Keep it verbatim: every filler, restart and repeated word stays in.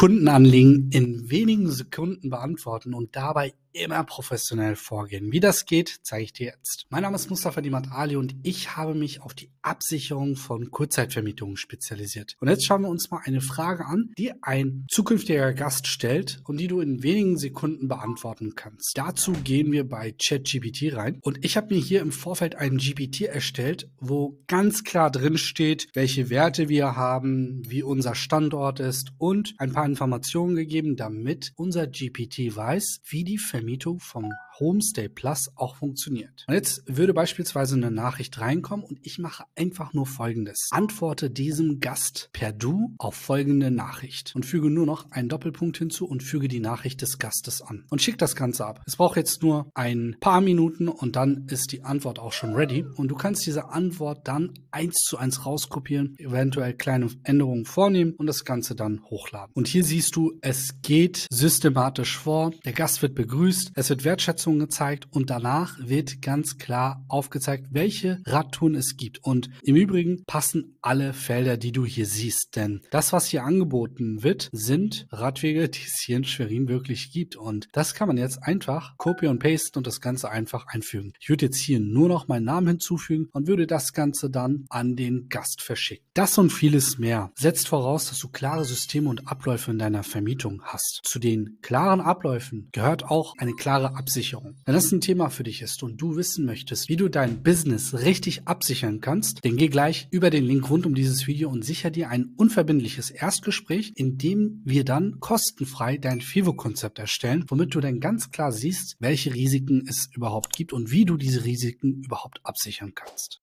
Kundenanliegen in wenigen Sekunden beantworten und dabei immer professionell vorgehen. Wie das geht, zeige ich dir jetzt. Mein Name ist Mustafa Dimad Ali und ich habe mich auf die Absicherung von Kurzzeitvermietungen spezialisiert. Und jetzt schauen wir uns mal eine Frage an, die ein zukünftiger Gast stellt und die du in wenigen Sekunden beantworten kannst. Dazu gehen wir bei ChatGPT rein und ich habe mir hier im Vorfeld einen G P T erstellt, wo ganz klar drin steht, welche Werte wir haben, wie unser Standort ist und ein paar Informationen gegeben, damit unser G P T weiß, wie die Vermietung vom Homestay Plus auch funktioniert. Und jetzt würde beispielsweise eine Nachricht reinkommen und ich mache einfach nur Folgendes. Antworte diesem Gast per Du auf folgende Nachricht und füge nur noch einen Doppelpunkt hinzu und füge die Nachricht des Gastes an und schick das Ganze ab. Es braucht jetzt nur ein paar Minuten und dann ist die Antwort auch schon ready und du kannst diese Antwort dann eins zu eins rauskopieren, eventuell kleine Änderungen vornehmen und das Ganze dann hochladen. Und hier siehst du, es geht systematisch vor. Der Gast wird begrüßt, es wird Wertschätzung gezeigt und danach wird ganz klar aufgezeigt, welche Radtouren es gibt. Und im Übrigen passen alle Felder, die du hier siehst, denn das, was hier angeboten wird, sind Radwege, die es hier in Schwerin wirklich gibt. Und das kann man jetzt einfach copy und pasten und das Ganze einfach einfügen. Ich würde jetzt hier nur noch meinen Namen hinzufügen und würde das Ganze dann an den Gast verschicken. Das und vieles mehr setzt voraus, dass du klare Systeme und Abläufe in deiner Vermietung hast. Zu den klaren Abläufen gehört auch eine klare Absicherung. Wenn das ein Thema für dich ist und du wissen möchtest, wie du dein Business richtig absichern kannst, dann geh gleich über den Link rund um dieses Video und sicher dir ein unverbindliches Erstgespräch, in dem wir dann kostenfrei dein FIVO-Konzept erstellen, womit du dann ganz klar siehst, welche Risiken es überhaupt gibt und wie du diese Risiken überhaupt absichern kannst.